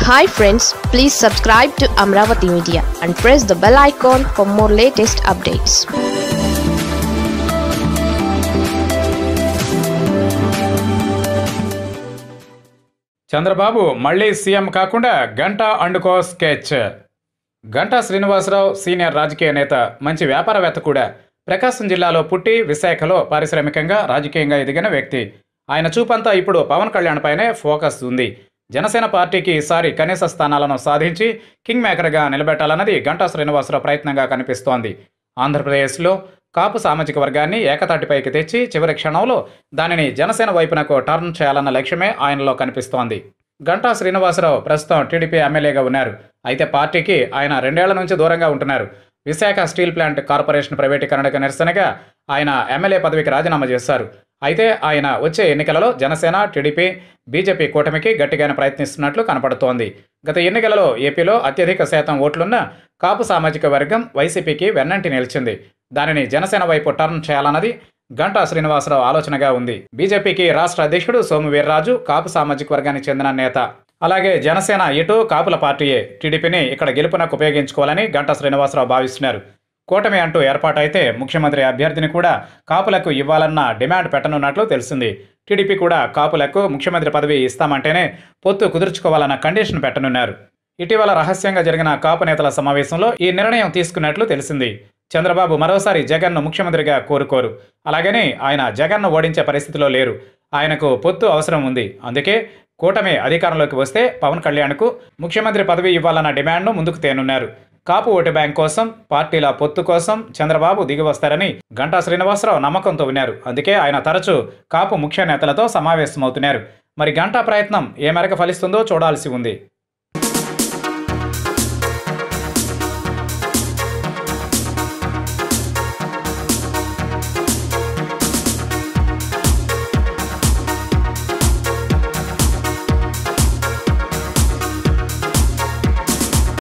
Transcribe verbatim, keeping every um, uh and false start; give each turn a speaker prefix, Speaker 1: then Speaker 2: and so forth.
Speaker 1: Hi friends, please subscribe to Amravati Media and press the bell icon for more latest updates.
Speaker 2: Chandrababu మళ్ళీ CM కాకుండా గంటా అండుకో sketch. Ganta Srinivasarao senior రాజకీయ నేత, మంచి వ్యాపారవేత్త కూడా. ప్రకాశం జిల్లాలో పుట్టి విశాఖలో పారిశ్రామికంగా రాజకీయంగా ఎదిగిన వ్యక్తి. ఆయన చూపంతా ఇప్పుడు పవన్ కళ్యాణ్ పైనే ఫోకస్ ఉంది. జనసేన పార్టీకి ఈసారి కనీస స్థానాలను సాధించి కింగ్ మేకర్గా నిలబెట్టాలన్నది గంటా శ్రీనివాసరావు ప్రయత్నంగా కనిపిస్తోంది. ఆంధ్రప్రదేశ్లో కాపు సామాజిక వర్గాన్ని ఏకతాటిపైకి తెచ్చి చివరి క్షణంలో దానిని జనసేన వైపునకు టర్న్ చేయాలన్న లక్ష్యమే ఆయనలో కనిపిస్తోంది. గంటా శ్రీనివాసరావు ప్రస్తుతం టీడీపీ ఎమ్మెల్యేగా ఉన్నారు. అయితే పార్టీకి ఆయన రెండేళ్ల నుంచి దూరంగా ఉంటున్నారు. విశాఖ స్టీల్ ప్లాంట్ కార్పొరేషన్ ప్రైవేటీకరణకు నిరసనగా ఆయన ఎమ్మెల్యే పదవికి రాజీనామా చేశారు. అయితే ఆయన వచ్చే ఎన్నికలలో జనసేన, టీడీపీ, బీజేపీ కూటమికి గట్టిగానే ప్రయత్నిస్తున్నట్లు కనపడుతోంది. గత ఎన్నికలలో ఏపీలో అత్యధిక శాతం ఓట్లున్న కాపు సామాజిక వర్గం వైసీపీకి వెన్నంటి నిలిచింది. దానిని జనసేన వైపు టర్న్ చేయాలన్నది గంటా శ్రీనివాసరావు ఆలోచనగా ఉంది. బీజేపీకి రాష్ట్ర అధ్యక్షుడు సోము వీర్రాజు కాపు సామాజిక వర్గానికి చెందిన నేత. అలాగే జనసేన ఇటు కాపుల పార్టీయే. టీడీపీని ఇక్కడ గెలుపునకు ఉపయోగించుకోవాలని గంటా శ్రీనివాసరావు భావిస్తున్నారు. కూటమి అంటూ ఏర్పాటైతే ముఖ్యమంత్రి అభ్యర్థిని కూడా కాపులకు ఇవ్వాలన్న డిమాండ్ పెట్టనున్నట్లు తెలిసింది. టీడీపీ కూడా కాపులకు ముఖ్యమంత్రి పదవి ఇస్తామంటేనే పొత్తు కుదుర్చుకోవాలన్న కండిషన్ పెట్టనున్నారు. ఇటీవల రహస్యంగా జరిగిన కాపు నేతల సమావేశంలో ఈ నిర్ణయం తీసుకున్నట్లు తెలిసింది. చంద్రబాబు మరోసారి జగన్ను ముఖ్యమంత్రిగా కోరుకోరు. అలాగని ఆయన జగన్ను ఓడించే పరిస్థితిలో లేరు. ఆయనకు పొత్తు అవసరం ఉంది. అందుకే కూటమి అధికారంలోకి వస్తే పవన్ కళ్యాణ్కు ముఖ్యమంత్రి పదవి ఇవ్వాలన్న డిమాండ్ను ముందుకు తేనున్నారు. కాపు ఓటు బ్యాంక్ కోసం, పార్టీల పొత్తు కోసం చంద్రబాబు దిగి వస్తారని గంటా శ్రీనివాసరావు నమ్మకంతో ఉన్నారు. అందుకే ఆయన తరచూ కాపు ముఖ్య నేతలతో సమావేశమవుతున్నారు. మరి గంటా ప్రయత్నం ఏ మేరకు ఫలిస్తుందో చూడాల్సి ఉంది.